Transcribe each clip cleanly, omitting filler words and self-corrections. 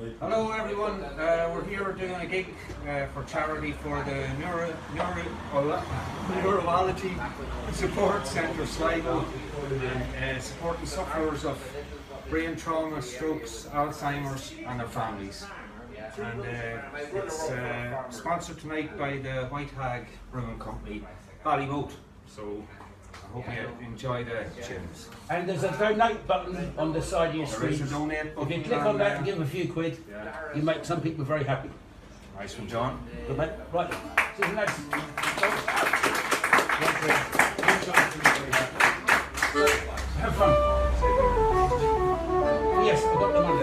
Hello everyone, we're here doing a gig for charity for the Neurology Support Centre Sligo, supporting sufferers of brain trauma, strokes, Alzheimer's and their families. And it's sponsored tonight by the White Hag Brewing Company, Ballymote. So I hope you enjoy the tunes. And there's a donate button on the side of your screen. There is a donate button. If you click on that and give them a few quid, you make some people very happy. Nice one, John. Good mate. Right. See you next. Have fun. Yes, I've got the money.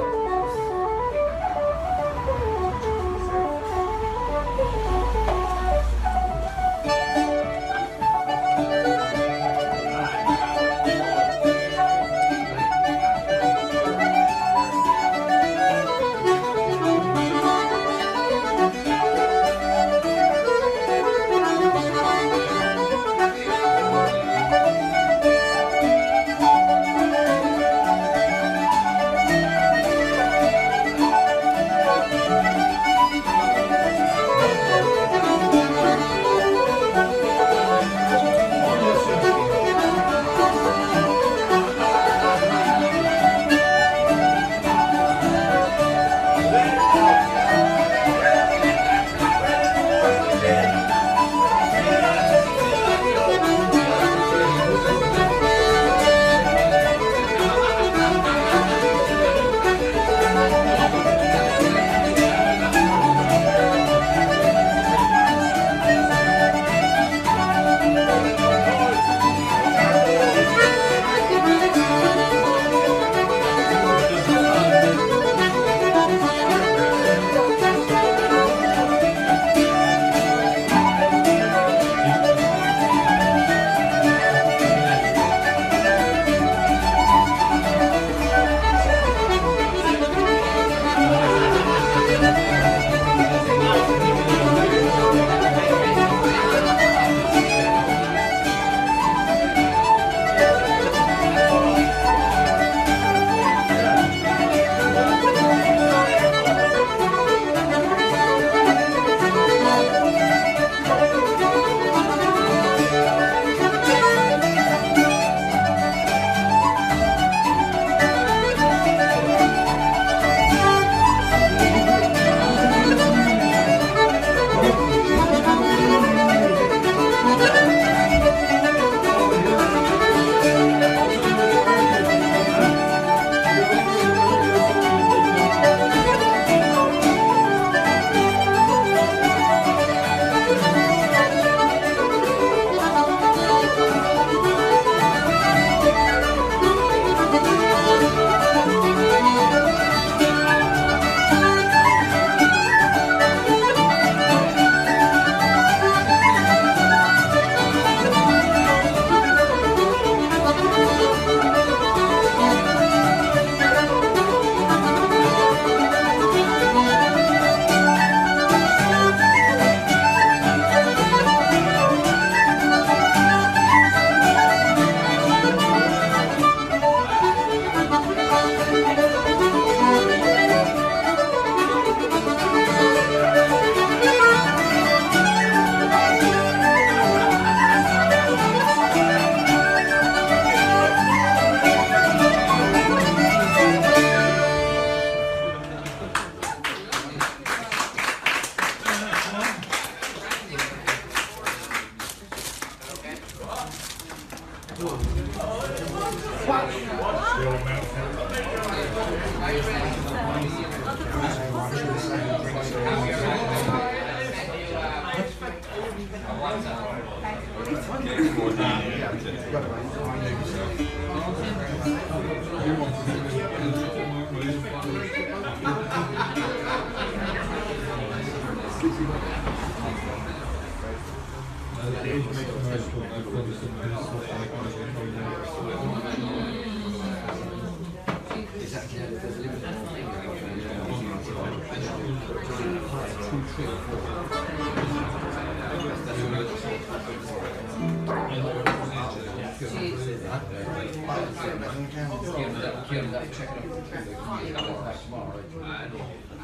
Check it out.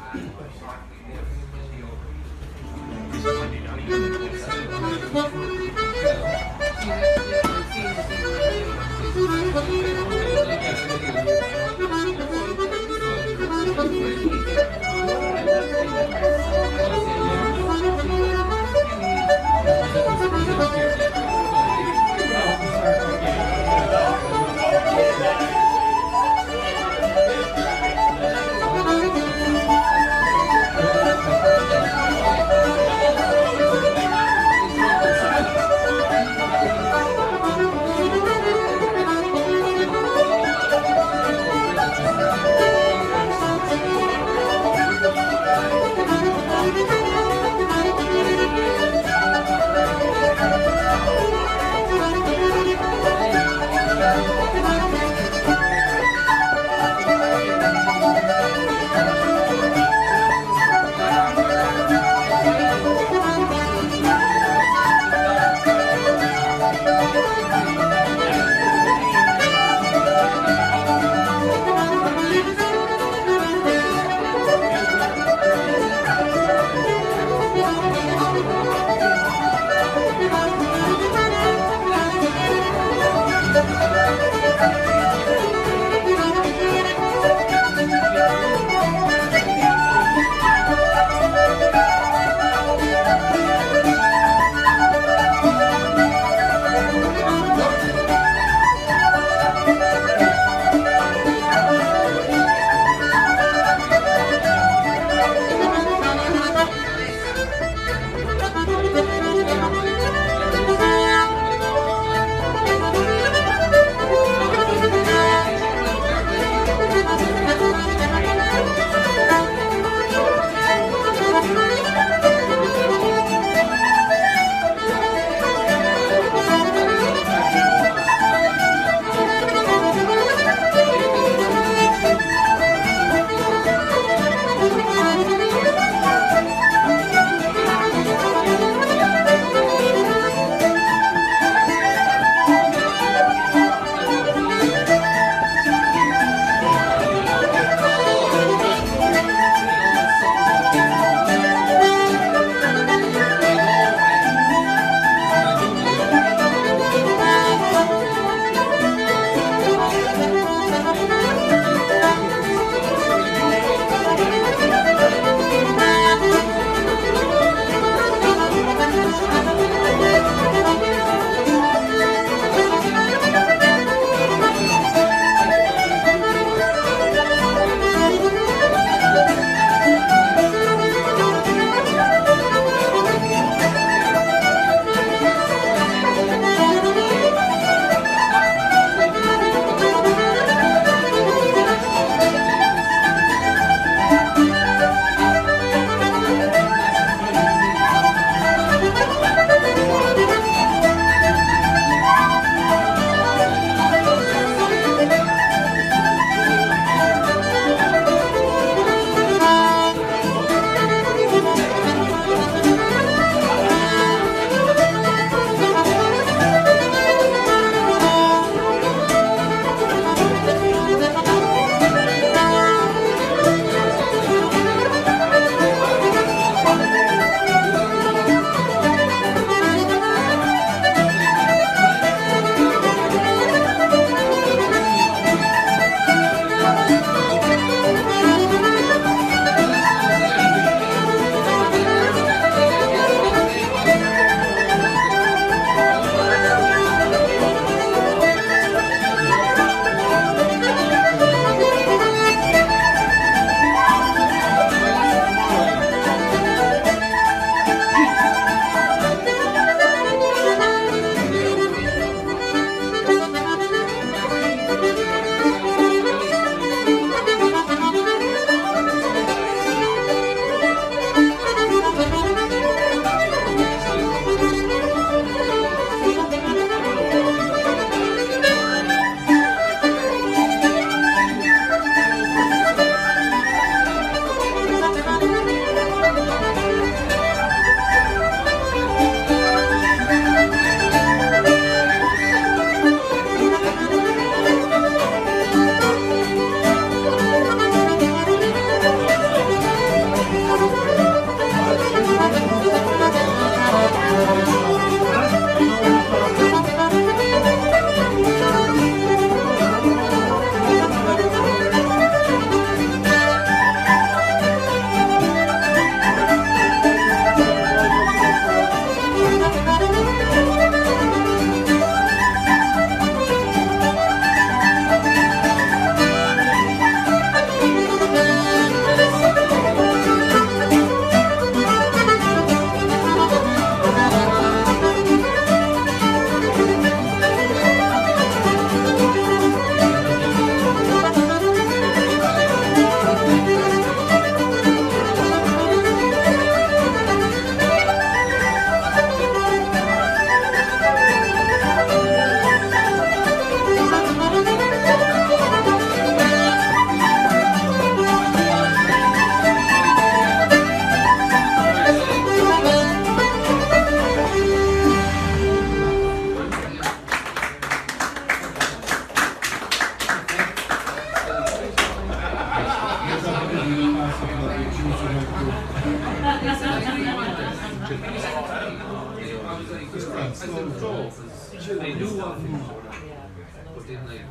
They knew what but then like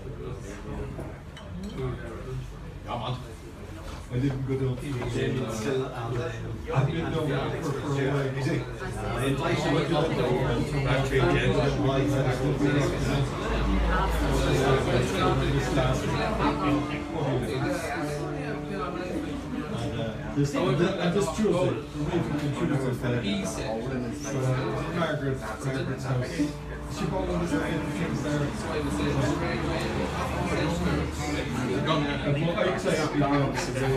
I didn't go down still I've been down there for a while. This Tuesday, the week from Tuesday, Margaret's house. She bought one of the things there. I'd say I'd be down to do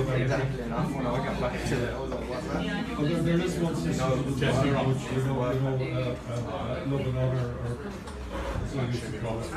but there is one sister which love another, or that's what I used to call it.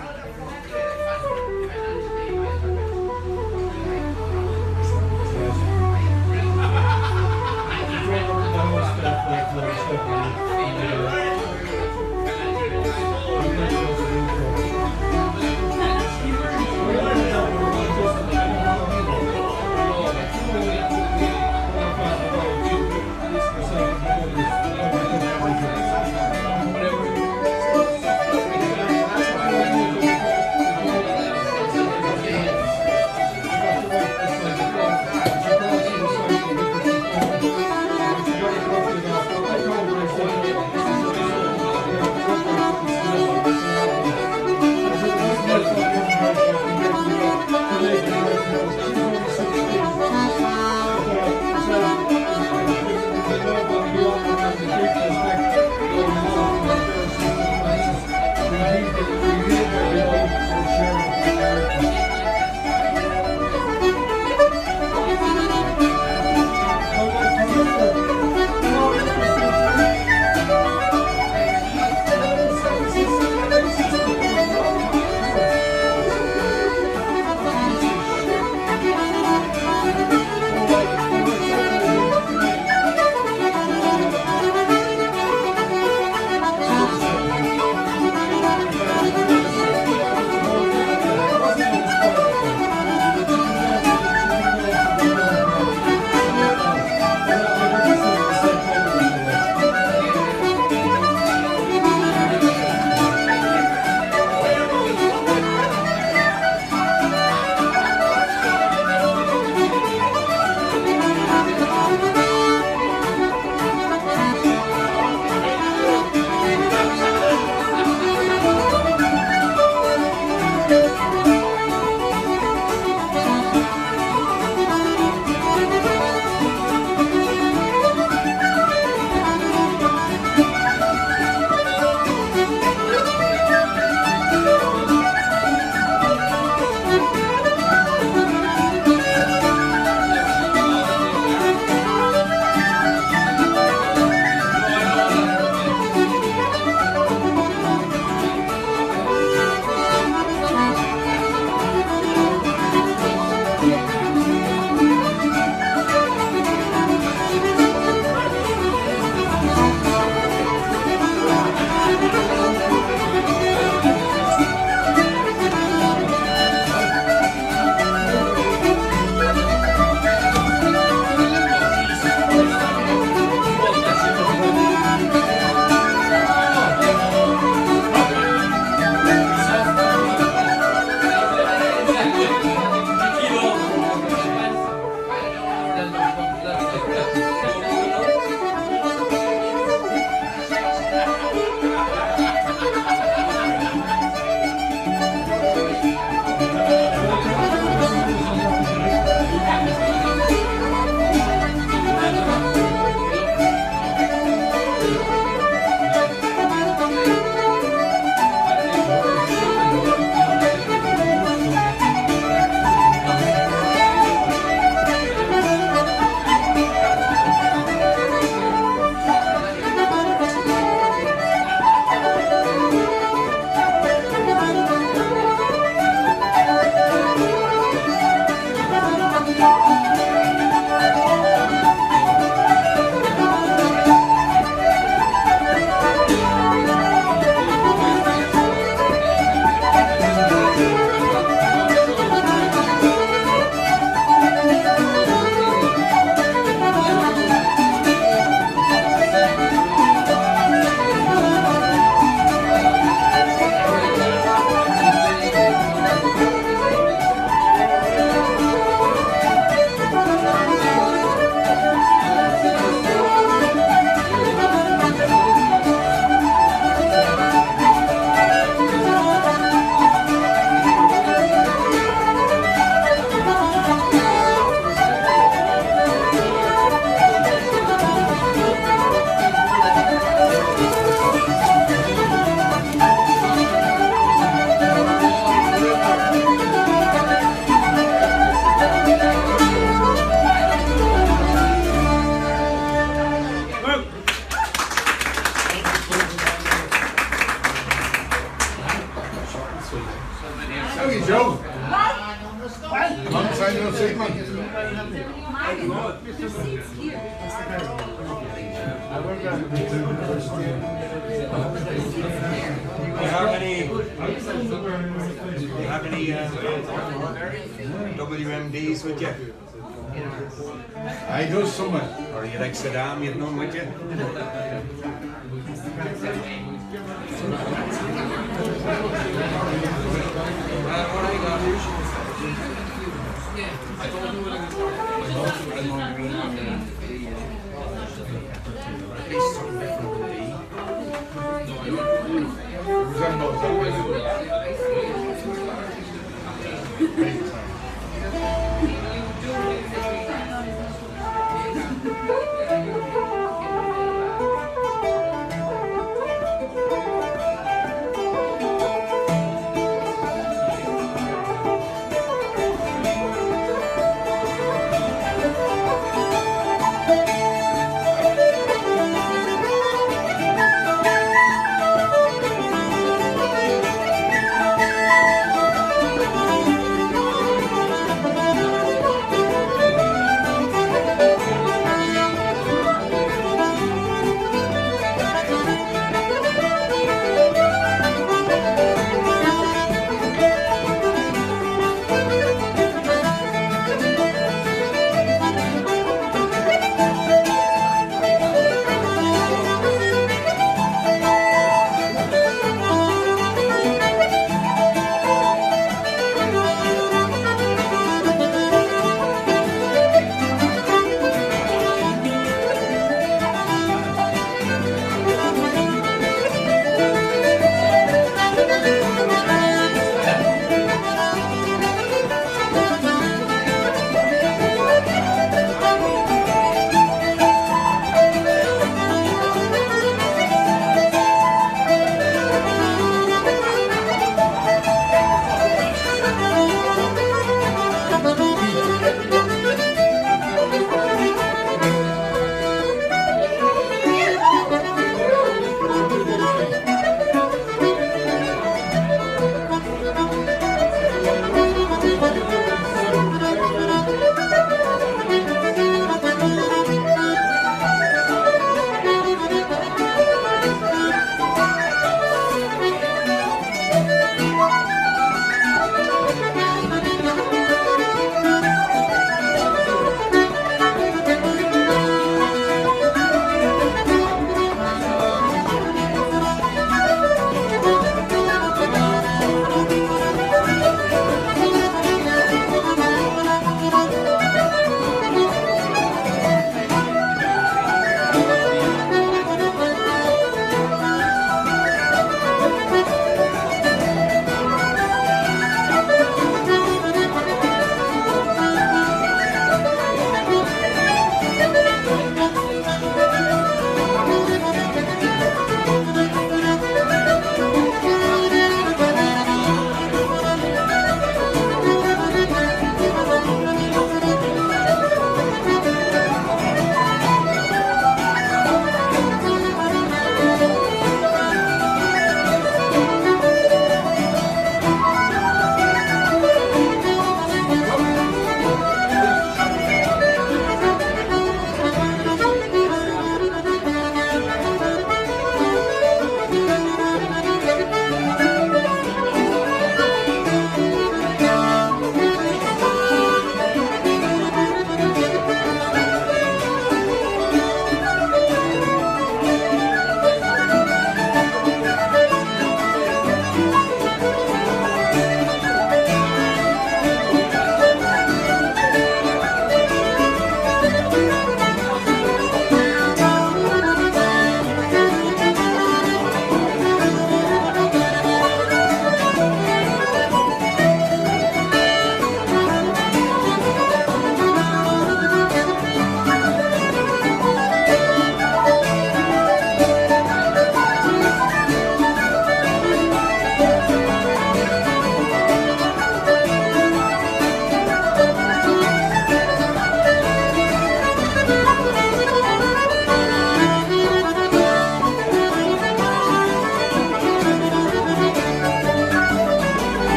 WMDs with you? I do somewhere. Or you like Saddam, you've none with you?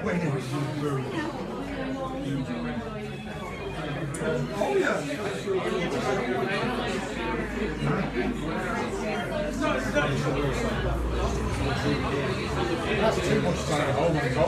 That's too much time at home and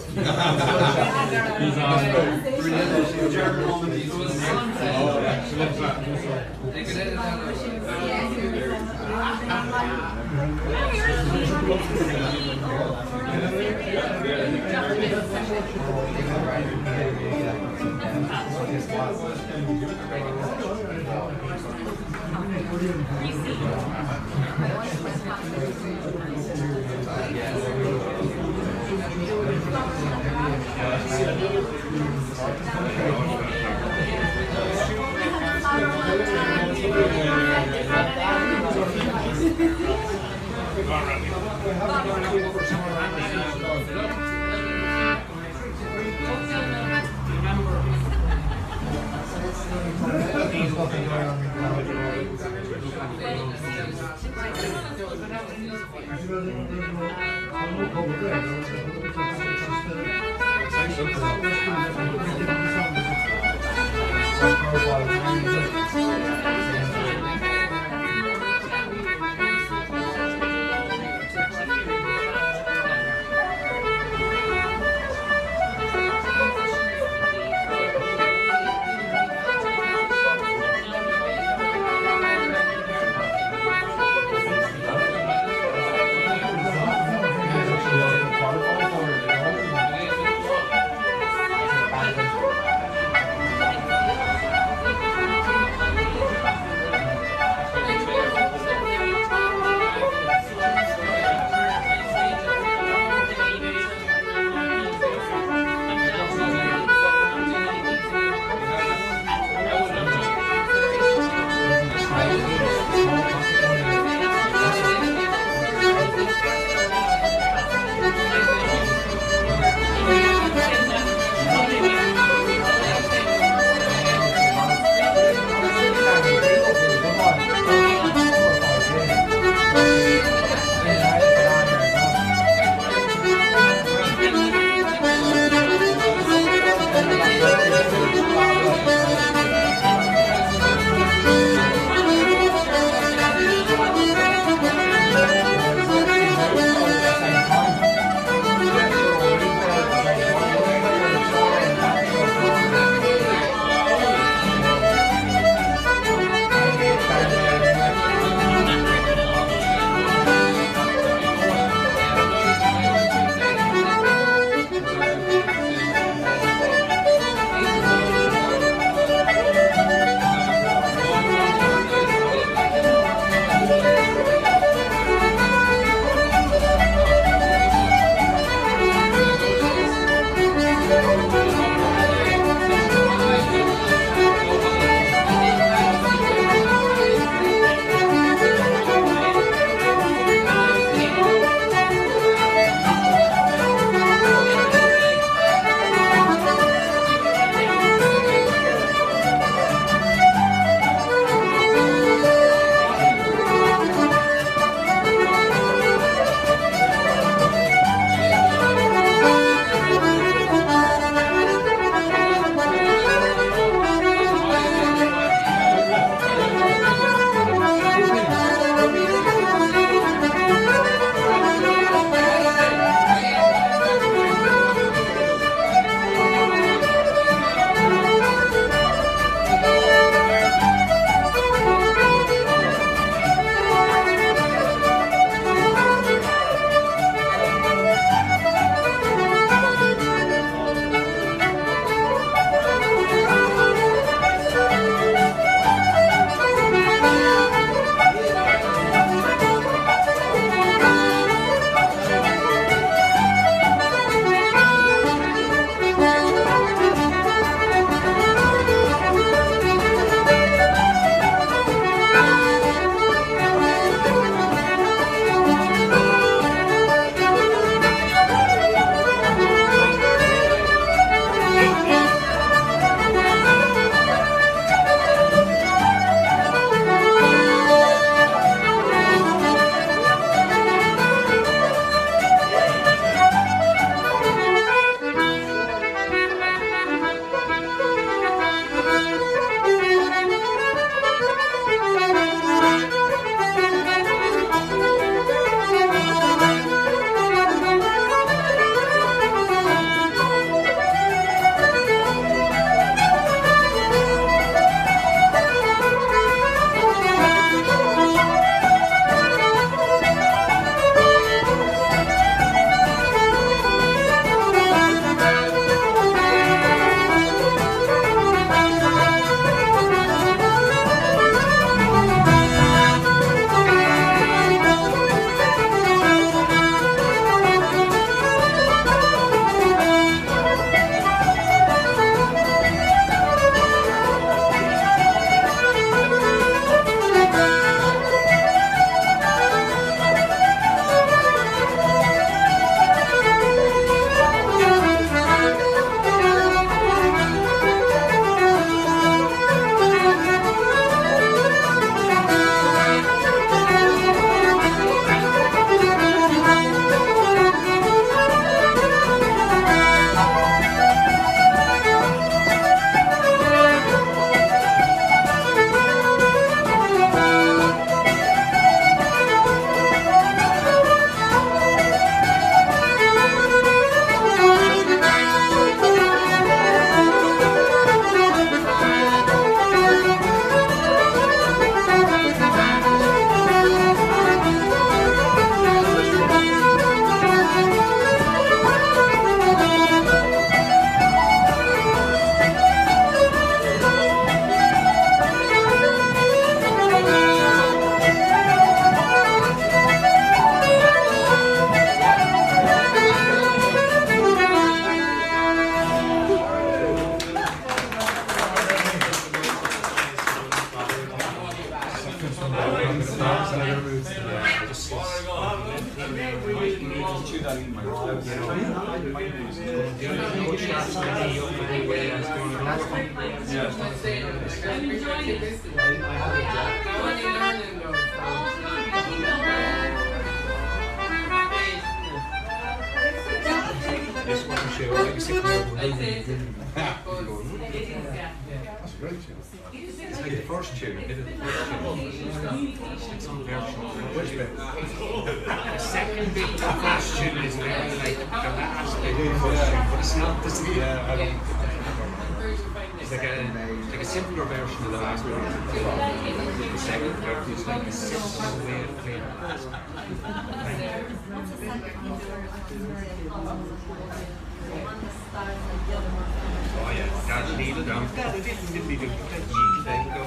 He's on. They could edit that out. Put straps on the knee up and away as going along. This one show, like a 6 year old. That's a great tune. It's like the first tune, a bit of the first tune. It's like some version of it. Which bit? The second bit of the first tune is very like the last bit of the first tune, but it's not the same. Yeah, I don't. It's like a simpler version of the last one. The second version is like a simpler way of playing the last one. Oh yeah, got to kneel down. Got it, kneel down.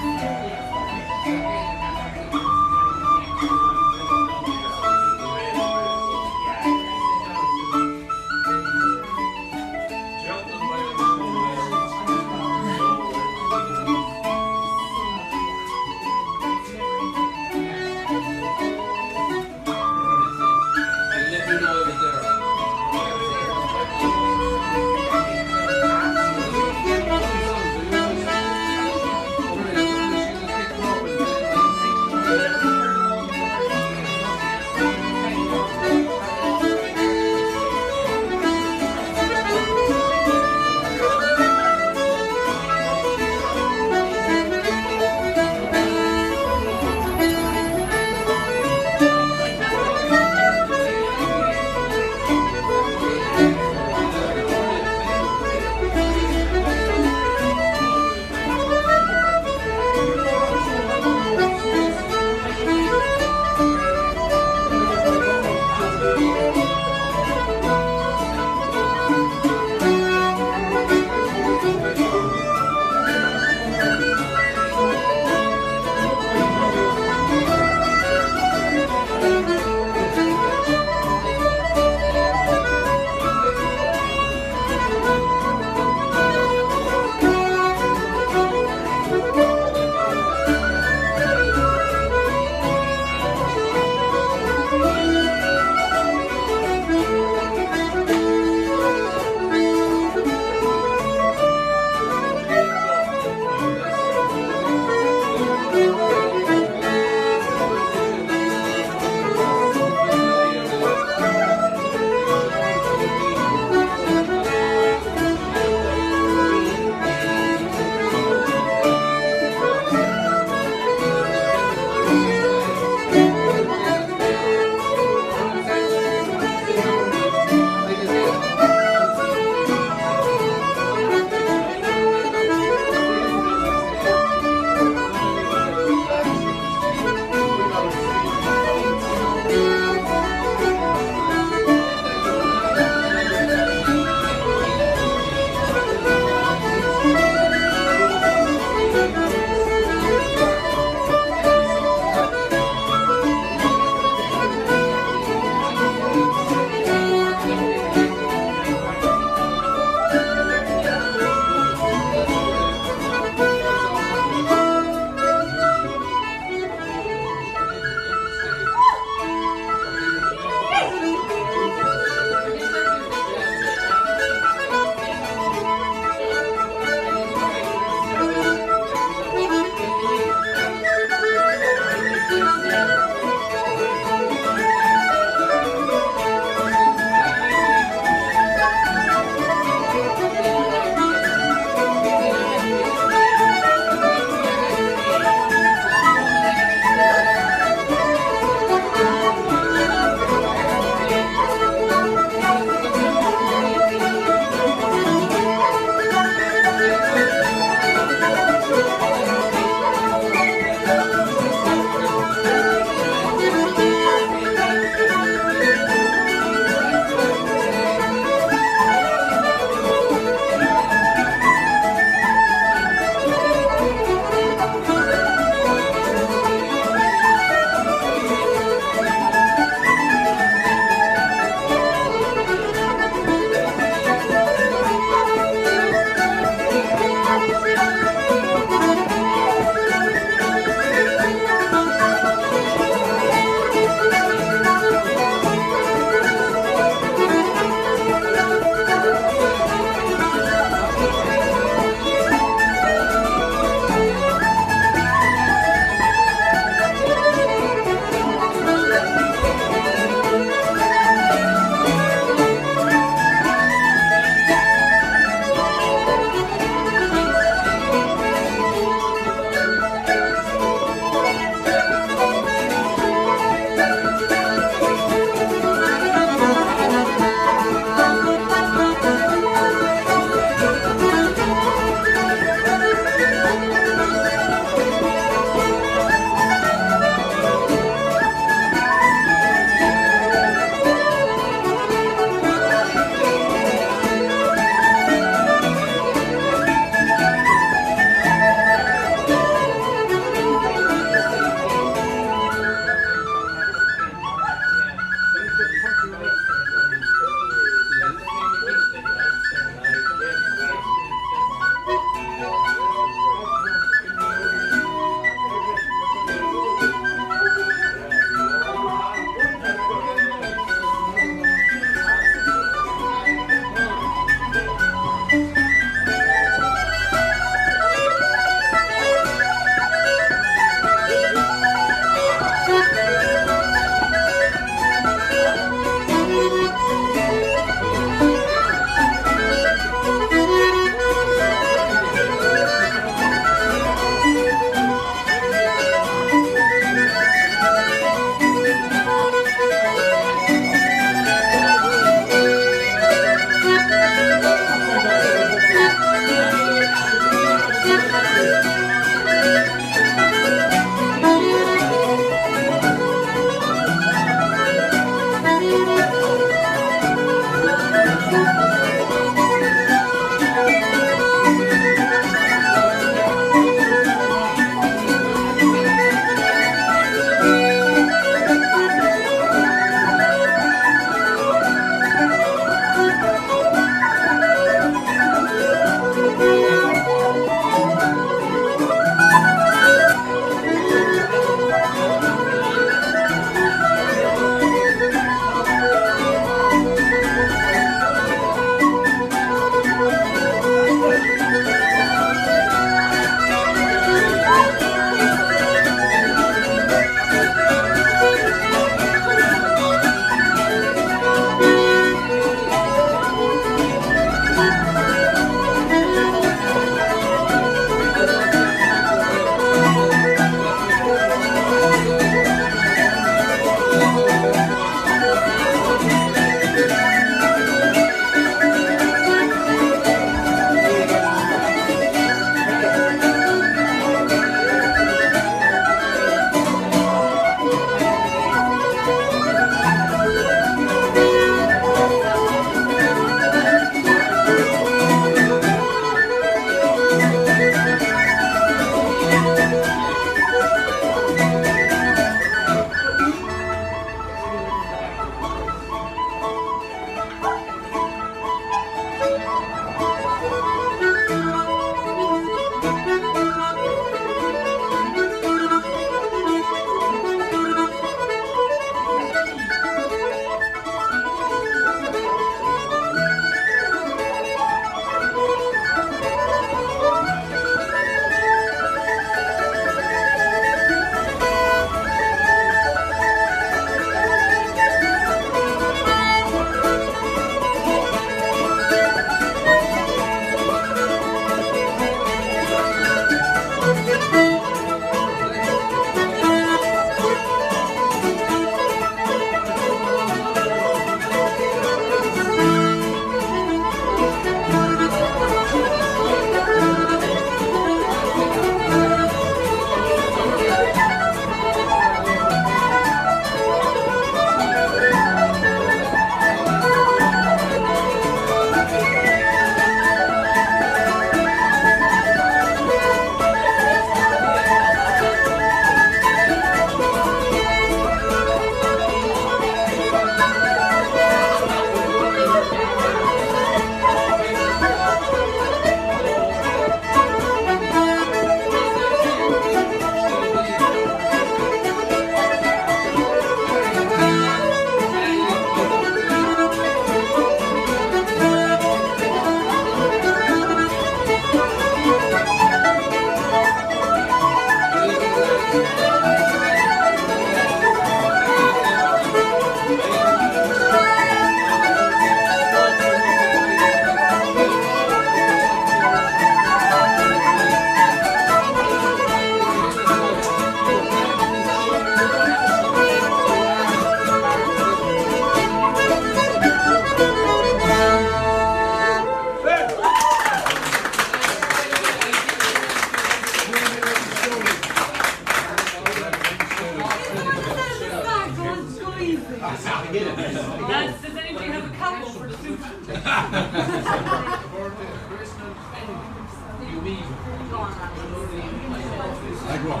I go.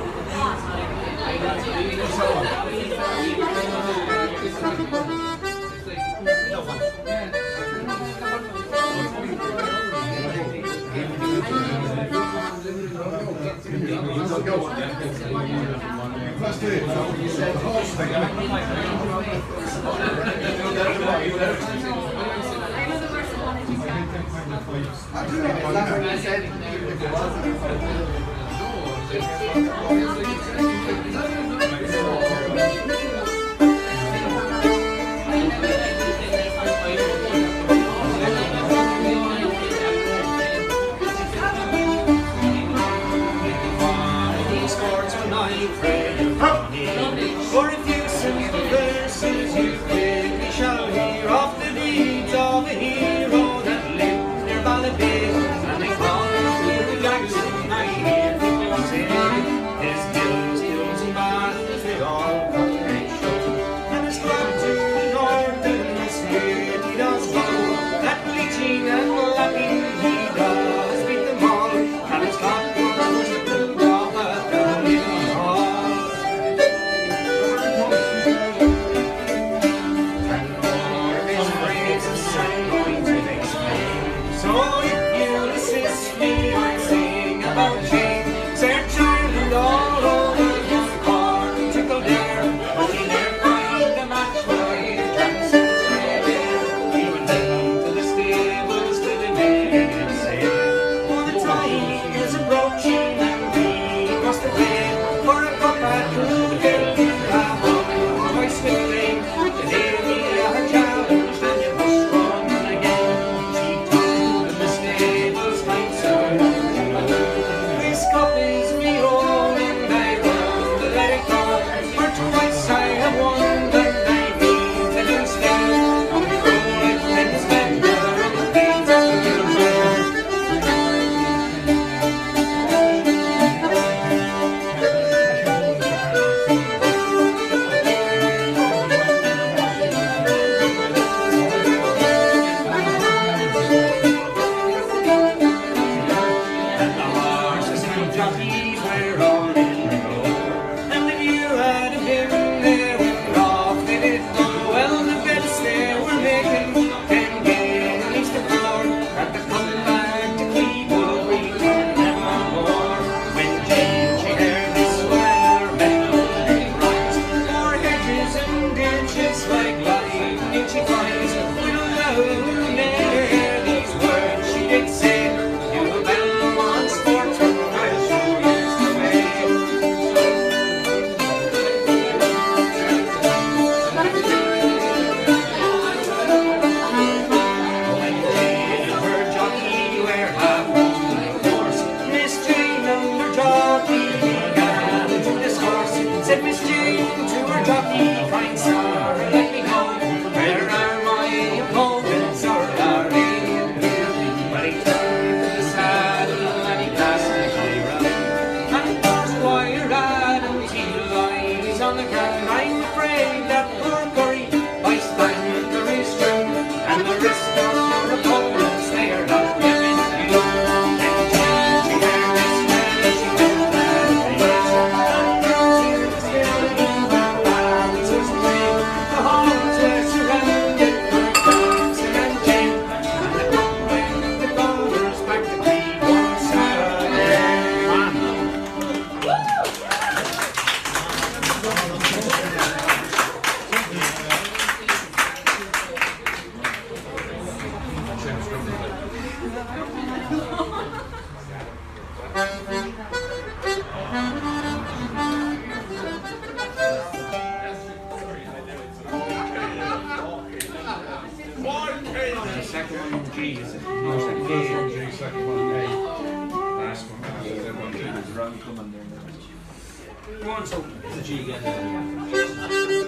Let's do it. The horse thing. I do For if you sing the verses you quickly shall hear of the deeds of a hero that lived near Ballybay, and they call him Jackson. I hear people say his skills and battles they all got great show, and his club to the north and the state he does go, that bleaching and lapping he does beat them all, and his club was the good of a Dublin Hall. So if you assist me, I sing about Jane, Sir Child all over the court, tickle there, only there find a match for his Jackson's rebel. He went down to the stables till he made him say, oh, the time is approaching and we must away for a cup at Coolhill. Have on twice the flame, and here we are challenged and you must run again. This cup is me own and I will let it go, for twice I have won and I mean to do still. On the road and spender and the things of the jockeys were all in a row, and if you had been there when off they did go, well the bets they were making 10 gain at least an hour, at the comeback to Cleveland Green nevermore. When Jane she heard this weather metal did rise, more hedges and ditches like lightning she flies, with a loud air these words she did say, you Belmont sportsman, I'll show you the way. When Jane and her jockey were half on the course, Miss Jane and her jockey began to discourse. Said Miss Jane to her jockey, kind sir, let me know, where are my opponents or are they in here? But he turned to the saddle and he cast the clear and first wire Adams he lies on the ground. I'm afraid that poor Curry by Stanker is true, and the rest of our opponents they are not giving you. And Jane she heard this well, she went mad face, and tears still in her eyes was plain. The halls were surrounded by Jackson and Jane, and the cup went the goers back to Cleveland Saturday. The second one, G, is it? No, first one G, second one A. Last one. Run coming there. Go on, so. It's a G again.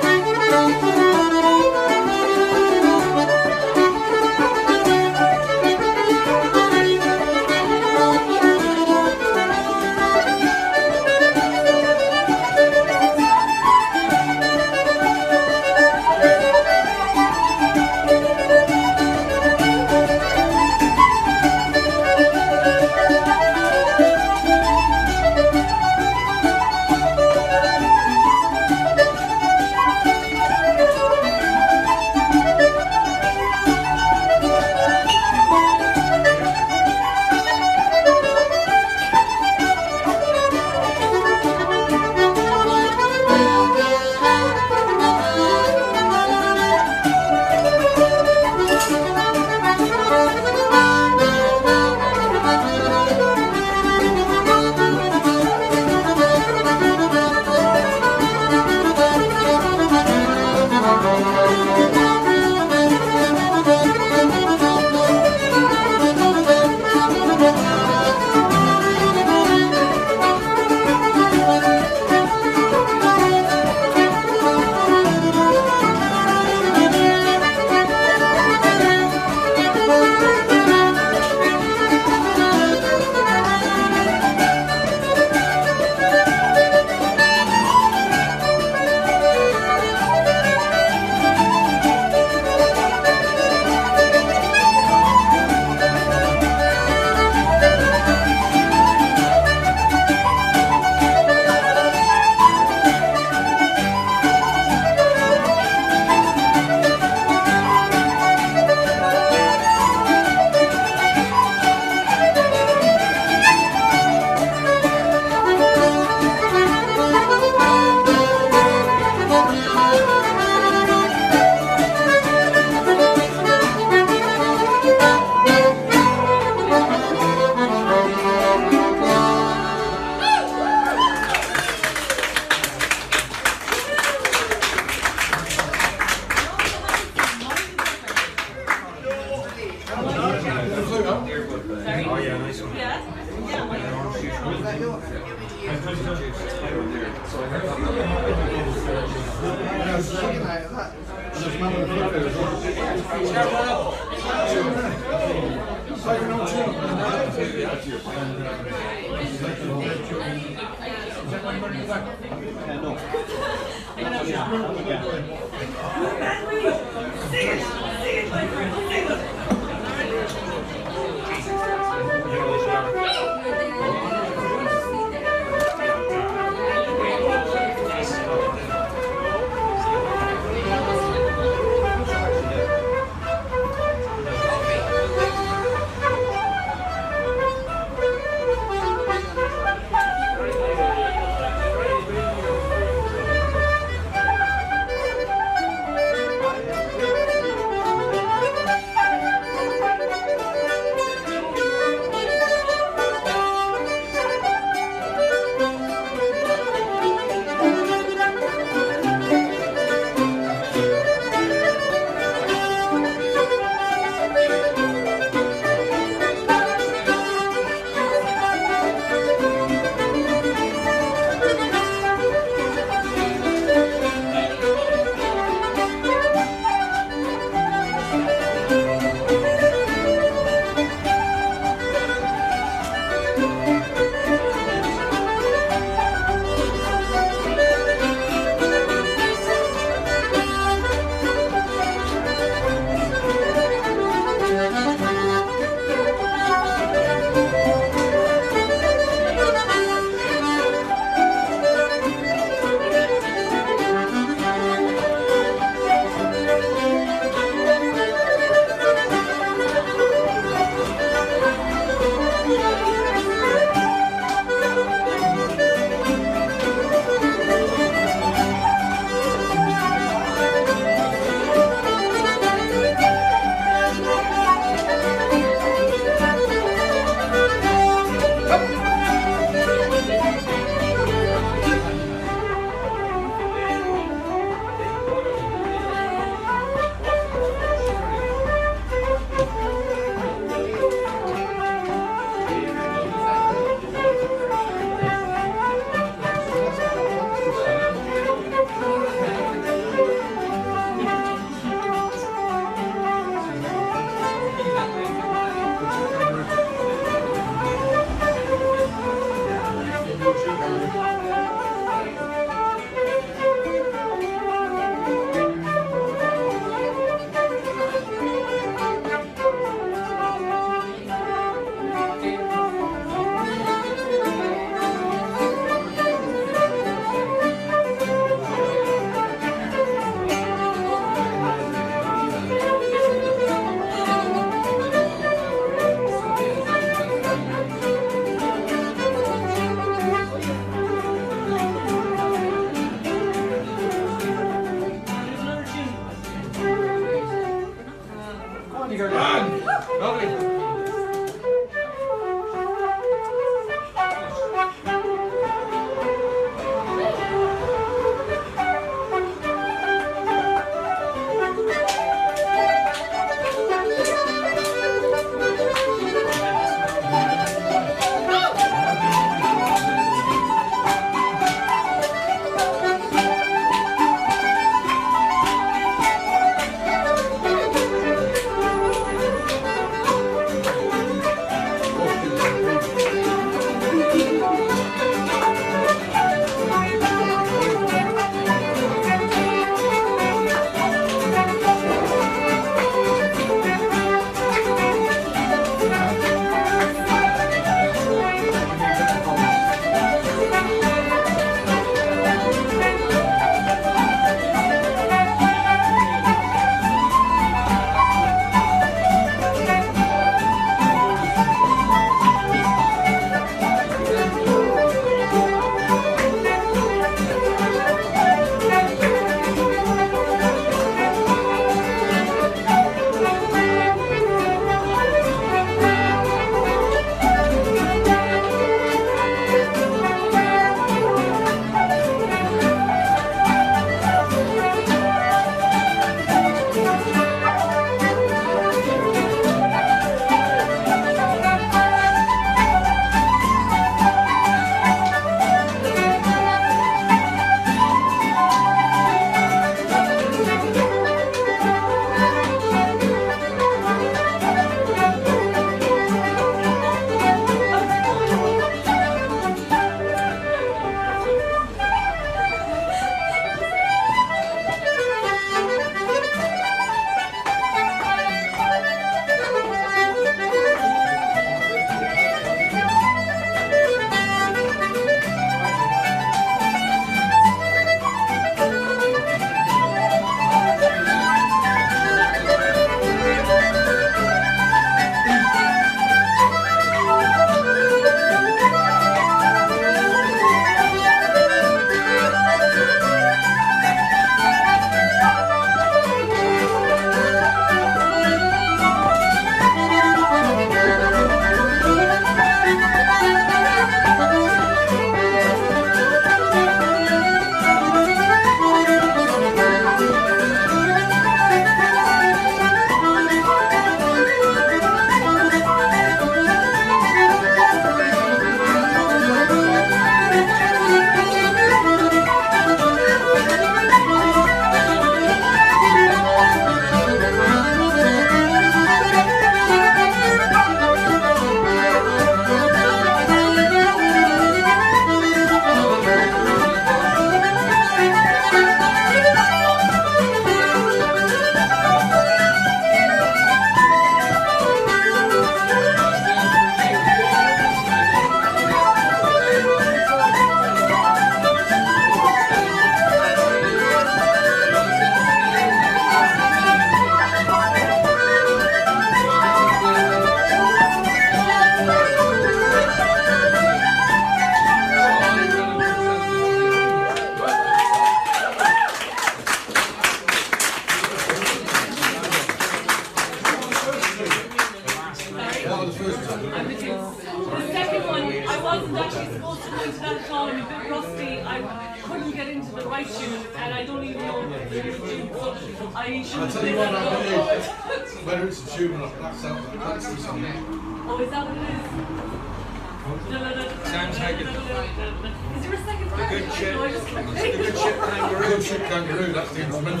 right tune, and I don't even know what the tune. So I should. I'll tell you what, whether it's a tune or not, that sounds like that's the song. Oh, is that what it is? Sounds like it. Is there a second part? Good shit. No, I just can't The good shit kangaroo. Good shit kangaroo, that's the instrumental.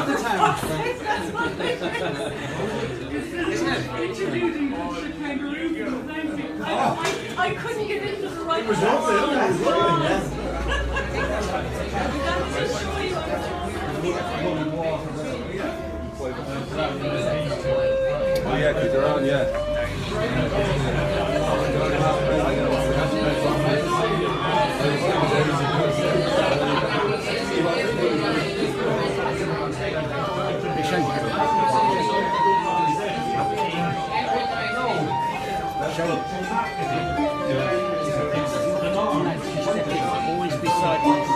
Isn't it? Introducing the shit kangaroo. Thank you. I couldn't get into the right. It was lovely, it was lovely, yeah. That was just show you Oh yeah, because they're on, yeah. Always beside you.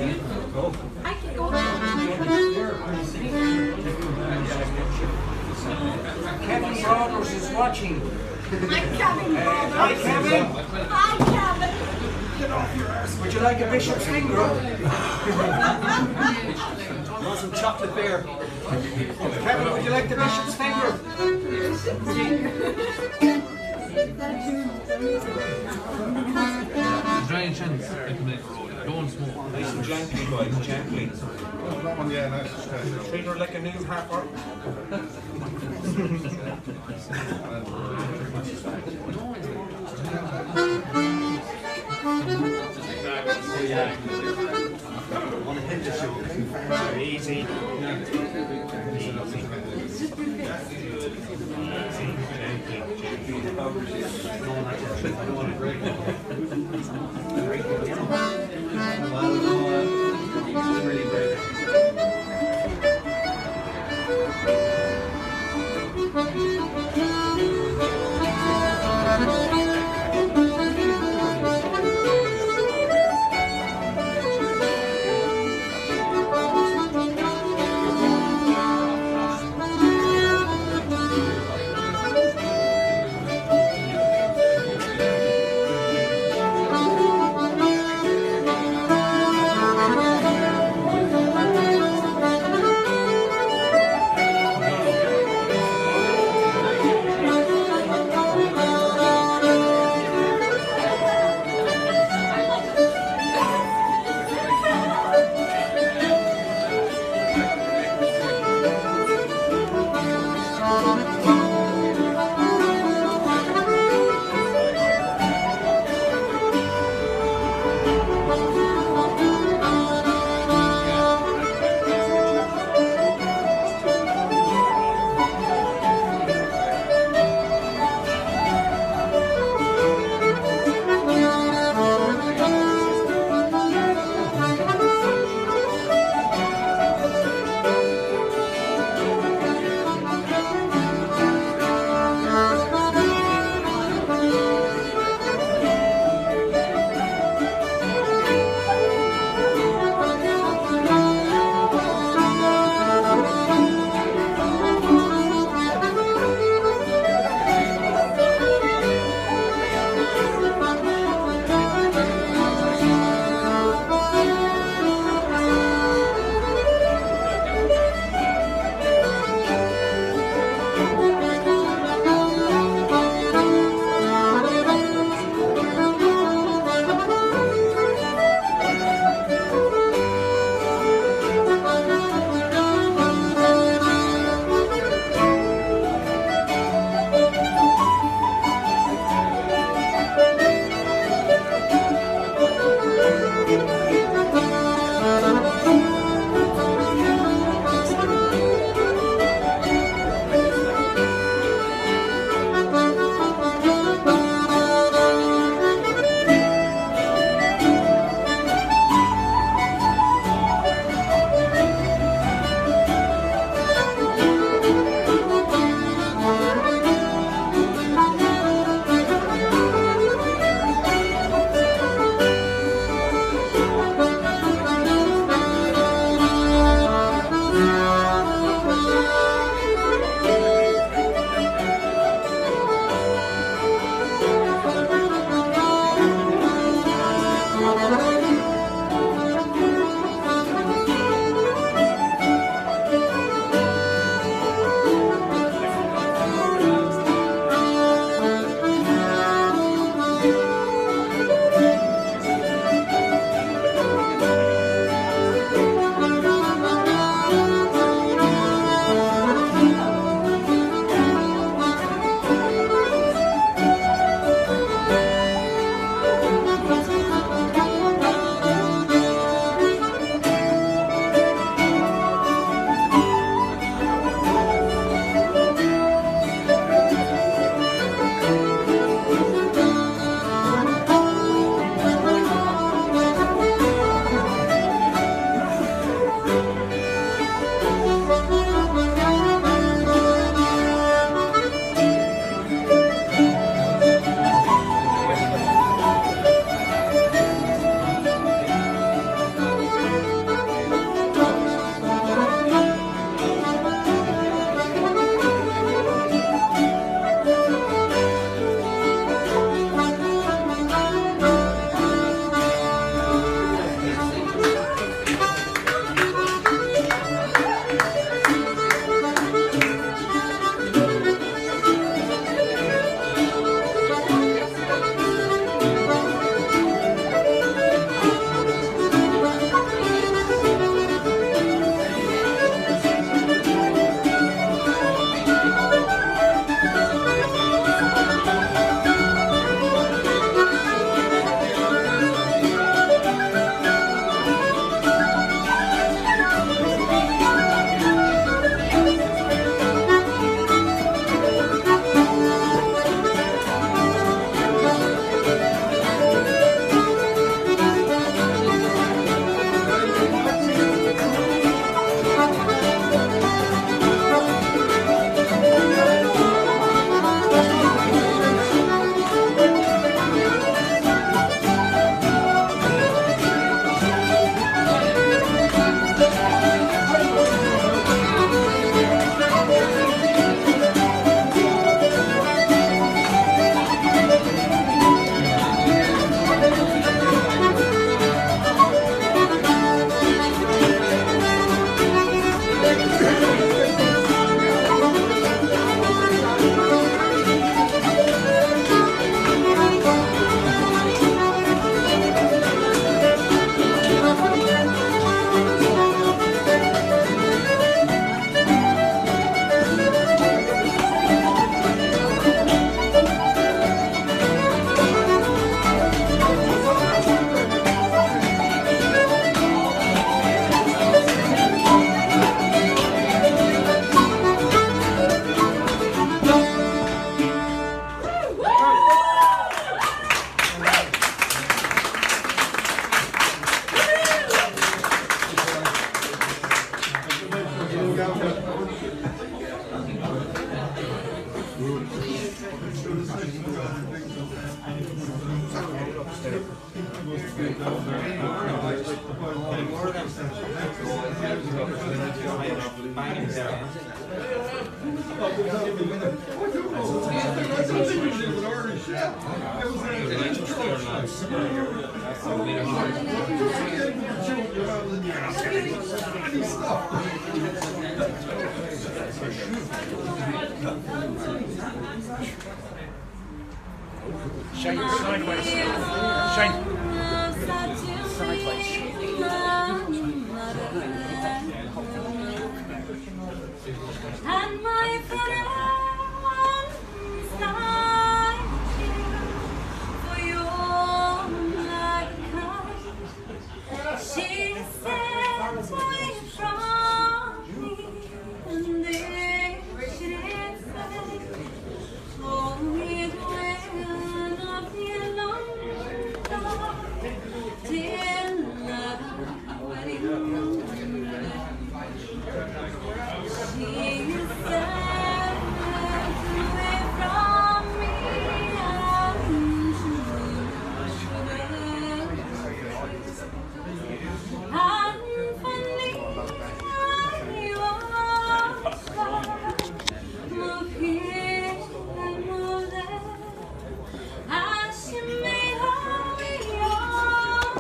I can go. Kevin Roberts is watching. I'm Kevin Hi, Roberts. Kevin. Hi, Kevin. Would you like a bishop's finger? Want some chocolate beer? Kevin, would you like the bishop's finger? There's any chance I can make a roll. Don't smoke. Nice and gently, boys, gently. Yeah, nice. Treat her like a new happer. Easy. Shine sideways. Shine. And my friends thank you for your love. She said away from me, and then she did say, oh, it will not be long till our wedding. She said away from me, and funny I was move here and move there, as she made her way on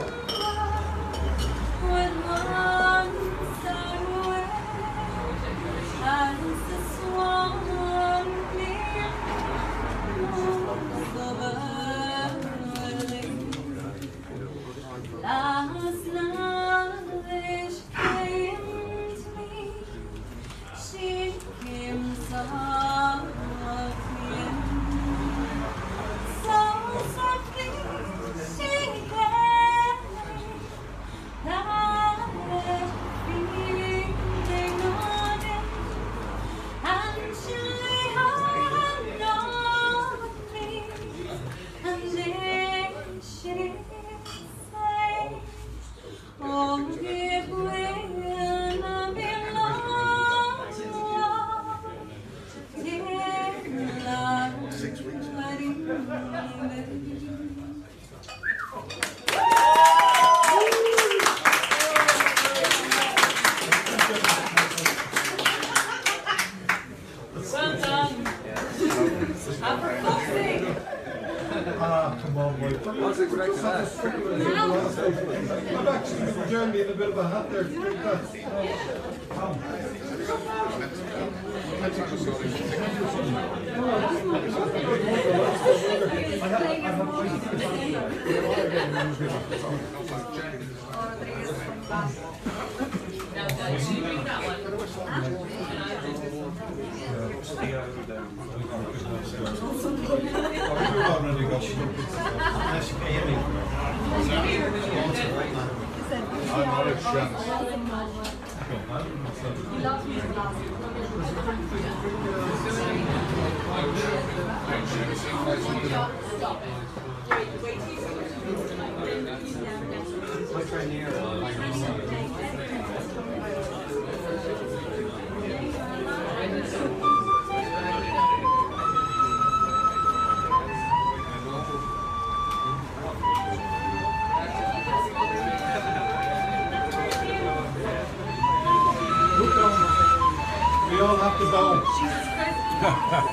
with one side away. As the swan near the valley, last night she came to me. She came softly, so softly she came that feeling on it. And she lay her hand on me, and then she said, oh, it will not be long, till our 6 weeks. Well done. And for fuck's sake. Ah, come on, boy. I was expecting that. I'm actually from Germany in a bit of a hat there. We all have to bow.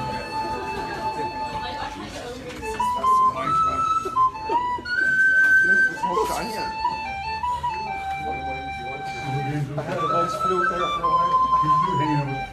I had a nice flute there for a while.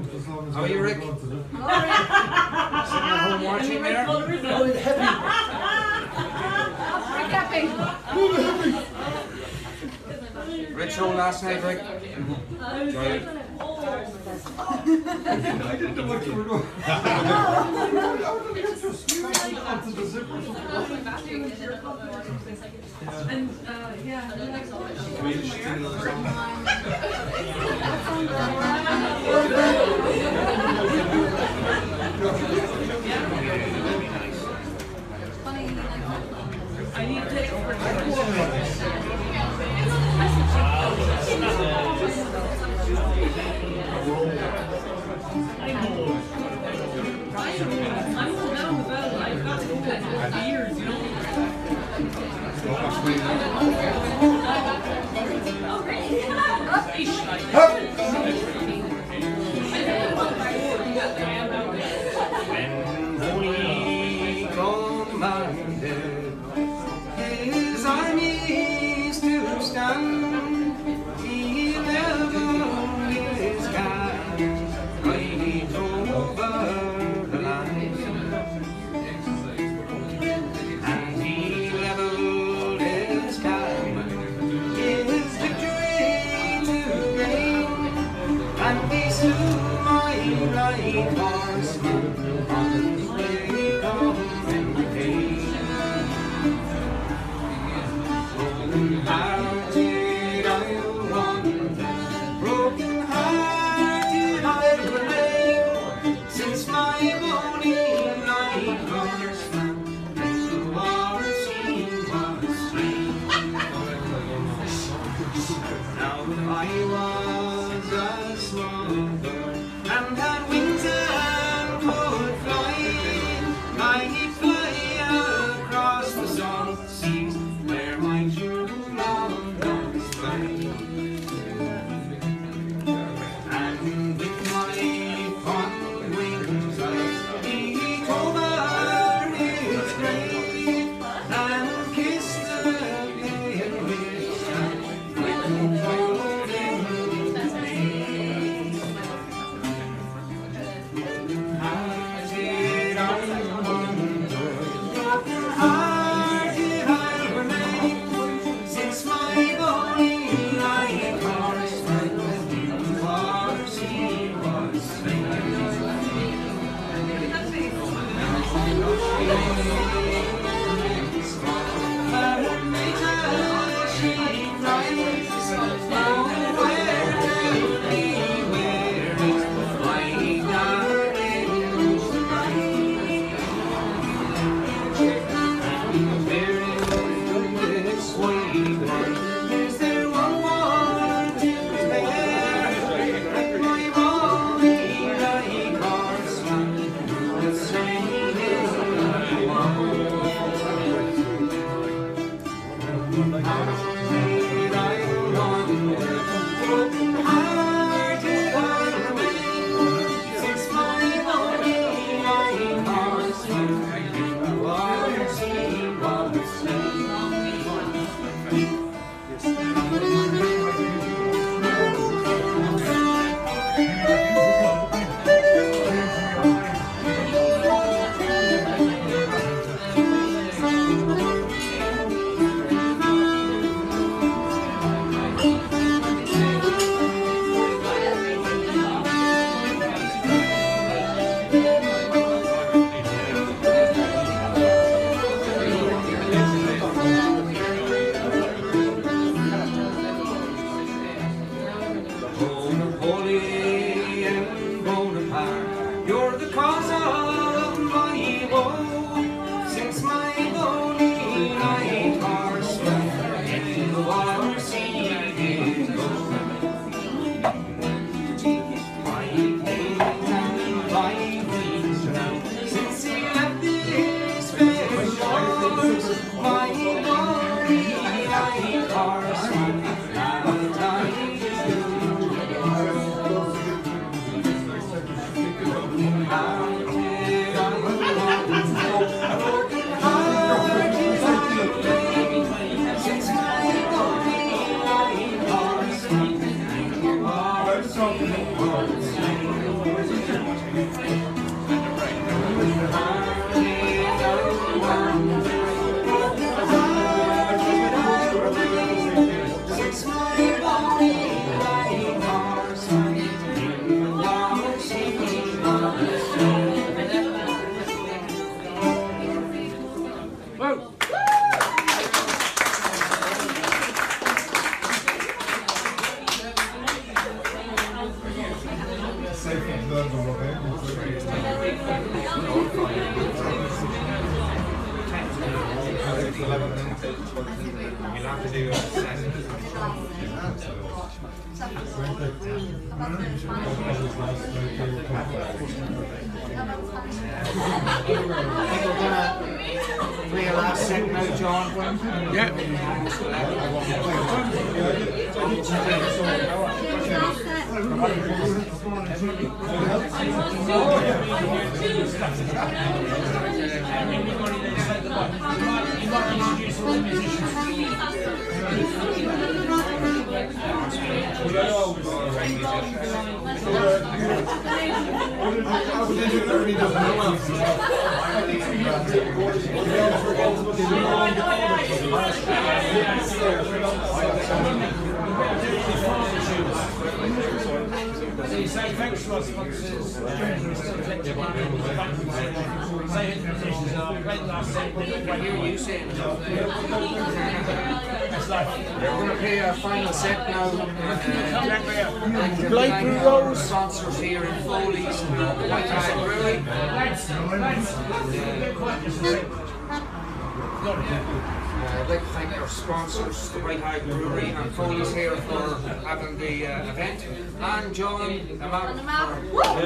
as long as How are you, Rick? want to do. Sitting at home watching there? Oh, heavy. Happy. Rich show last night, Rick. Enjoy it. I didn't know what you were doing. I was just onto the zipper. And yeah. I need to take I'm holding down the bell. I've got to go for years, you know. When Holy commanded his armies to stand, he leveled his guns right over the land. And he leveled his guns, his victory to gain, and he slew my right horseman on the way coming pain. Broken-hearted I'll wander, broken-hearted I'll remain, since my bonny light horseman in the war scene was slain. Now I was a small bird and had wings and could fly, I'd fly across the salt seas where my true love does lie. And with my fond wings I'd beat over his grave and kiss the pale lips and with golden veins. Hearted I wander, broken-hearted I'll remain, since my bonny light horseman in the war scene was slain. Is there one more to compare? Like my bonny light horseman, the same is the Hearted I'll wander, broken-hearted I'll remain, since my bonny light horseman in the war scene was slain. Napoleon Bonaparte, you're the cause of my woe, since my bonny light horseman in the war scene did go. My pains and my wings now, since he left this fair shores, my bonny light horseman now died. Since my bonny light horseman in the war scene was slain. We'll have to do a set. For your last set now, John. Yeah. Say thanks to us, We're going to play our final set now. Blakery Rose. Sponsors here in Foley's, White Hag Brewery. I'd like to thank our sponsors, the White Hag Brewery and Foley's here for having the event. And John and Matt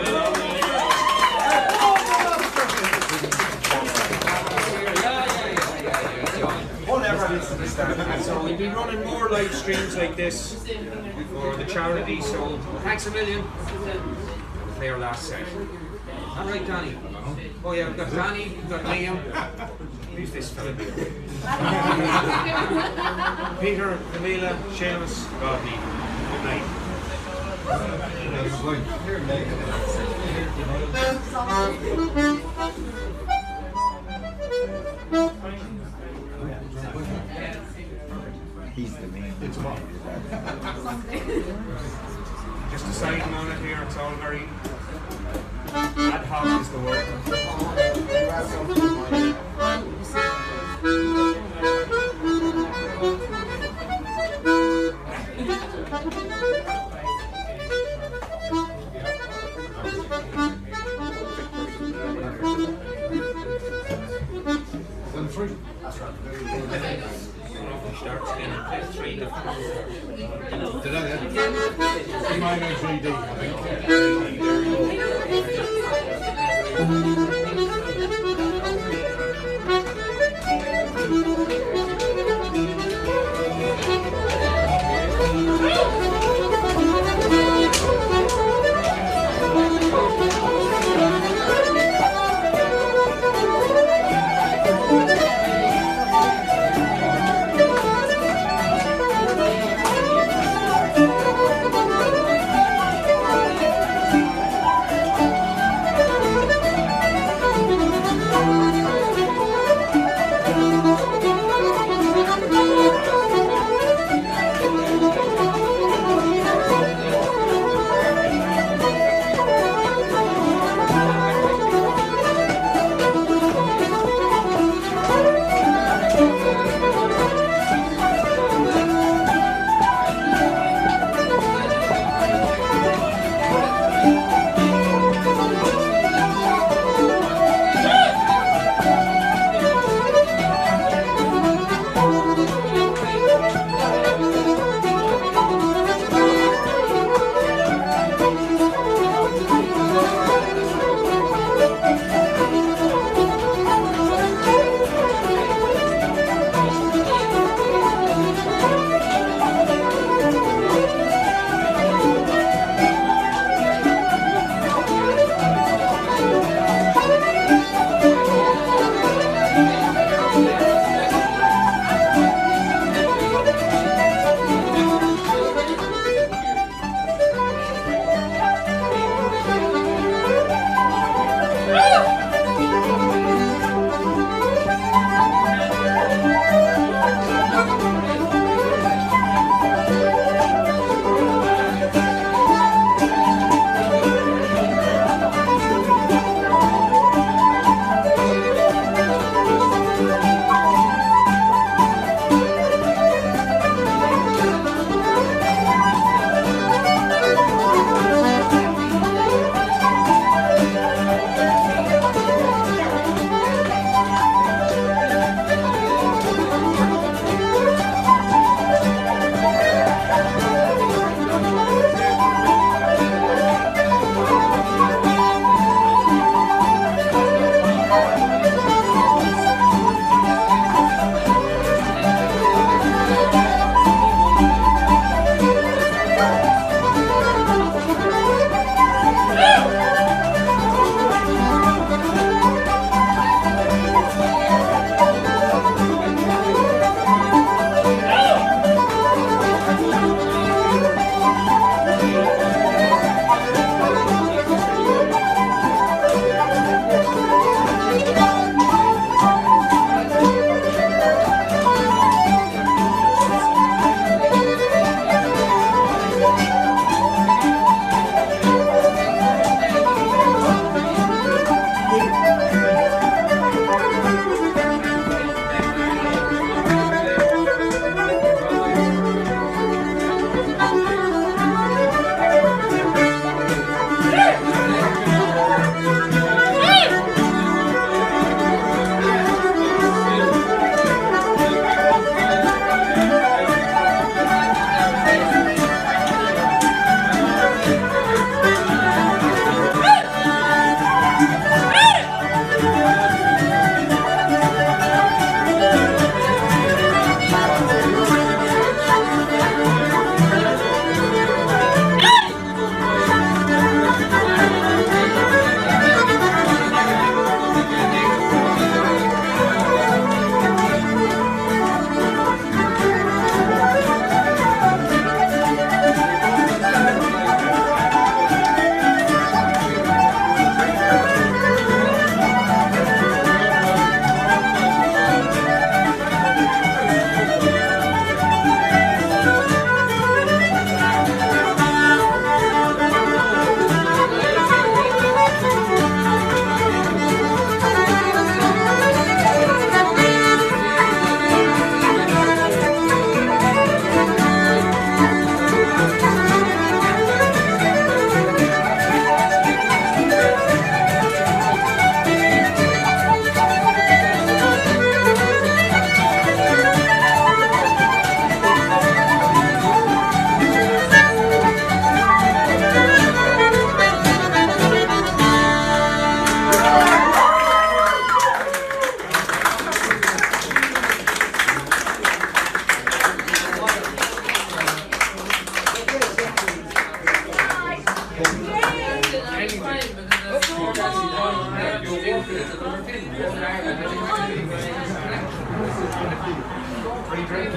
So we'll be running more live streams like this for the charity, so thanks a million. We'll play our last set. Alright, Danny. Oh yeah, we've got Danny, we've got Liam. Who's this fella here? Peter, Camila, Seamus, Rodney. Good night. He's the main. It's Just deciding on it here, it's all very ad hoc is the word. Starts again at 3. Minor 3D, I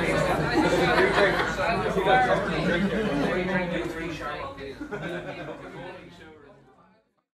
Three drink, 3 shot.